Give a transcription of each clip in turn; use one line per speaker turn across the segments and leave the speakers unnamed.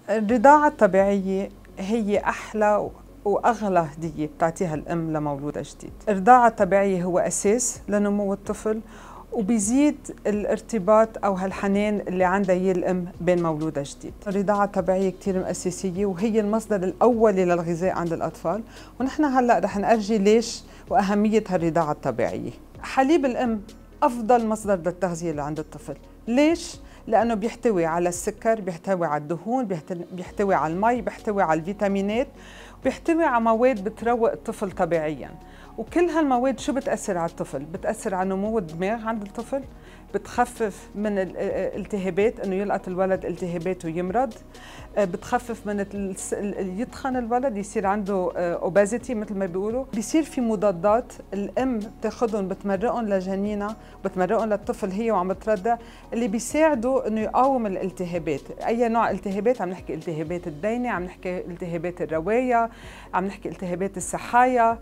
الرضاعة الطبيعية هي أحلى وأغلى هدية بتعطيها الأم لمولودة جديد. الرضاعة الطبيعية هو أساس لنمو الطفل، وبيزيد الارتباط أو هالحنان اللي عندها هي الأم بين مولودة جديد. الرضاعة الطبيعية كتير أساسية وهي المصدر الأولي للغذاء عند الأطفال، ونحن هلأ رح نأرجي ليش وأهمية هالرضاعة الطبيعية. حليب الأم أفضل مصدر للتغذية لعند الطفل. ليش؟ لأنه بيحتوي على السكر، بيحتوي على الدهون، بيحتوي على المي، بيحتوي على الفيتامينات، بيحتوي على مواد بتروق الطفل طبيعياً. وكل هالمواد شو بتأثر على الطفل؟ بتأثر على نمو الدماغ عند الطفل، بتخفف من الالتهابات، انه يلقط الولد التهابات ويمرض، بتخفف من يتخن الولد، يصير عنده اوبازيتي مثل ما بيقولوا، بيصير في مضادات الام بتاخذهم بتمرقهم لجنينها، بتمرقهم للطفل هي وعم بترضع، اللي بيساعدوا انه يقاوم الالتهابات. اي نوع التهابات؟ عم نحكي التهابات الدينه، عم نحكي التهابات الروايه، عم نحكي التهابات السحايا.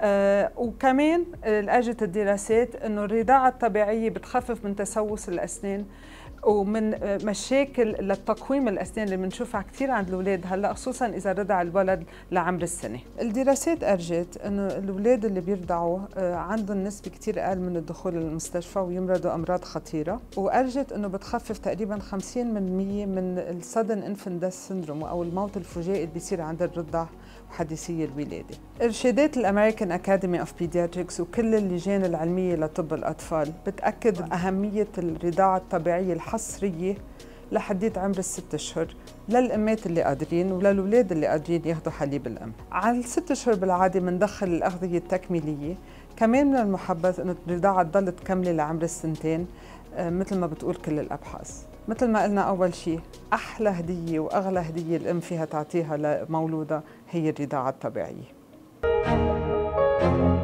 وكمان اجت الدراسات انه الرضاعه الطبيعيه بتخفف من تسوس الاسنان ومن مشاكل للتقويم الاسنان اللي بنشوفها كثير عند الاولاد هلا، خصوصا اذا رضع الولد لعمر السنه. الدراسات ارجت انه الاولاد اللي بيرضعوا عندهم نسبه كثير اقل من الدخول للمستشفى ويمرضوا امراض خطيره، وارجت انه بتخفف تقريبا 50% من السدن انفنت ديث سيندروم او الموت الفجائي اللي بيصير عند الرضع وحديثي الولاده. ارشادات الامريكان اكاديمي اوف بيدياتريكس وكل اللجان العلميه لطب الاطفال بتاكد اهميه الرضاعه الطبيعيه الحصريه لحديت عمر ال6 أشهر للأمات اللي قادرين وللأولاد اللي قادرين ياخذوا حليب الأم. على ال6 أشهر بالعادة بندخل الأغذية التكميلية، كمان من المحبذ إنه الرضاعة تضل تكملي لعمر السنتين مثل ما بتقول كل الأبحاث. مثل ما قلنا أول شيء، أحلى هدية وأغلى هدية الأم فيها تعطيها لمولودها هي الرضاعة الطبيعية.